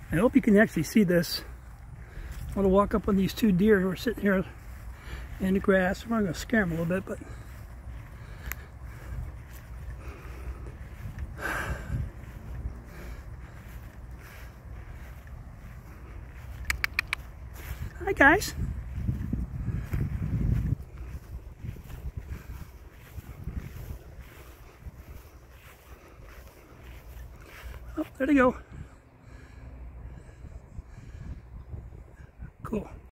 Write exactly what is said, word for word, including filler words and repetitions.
I hope you can actually see this. I want to walk up on these two deer who are sitting here in the grass. I'm going to scare them a little bit, but hi guys. Oh, there they go. Cool.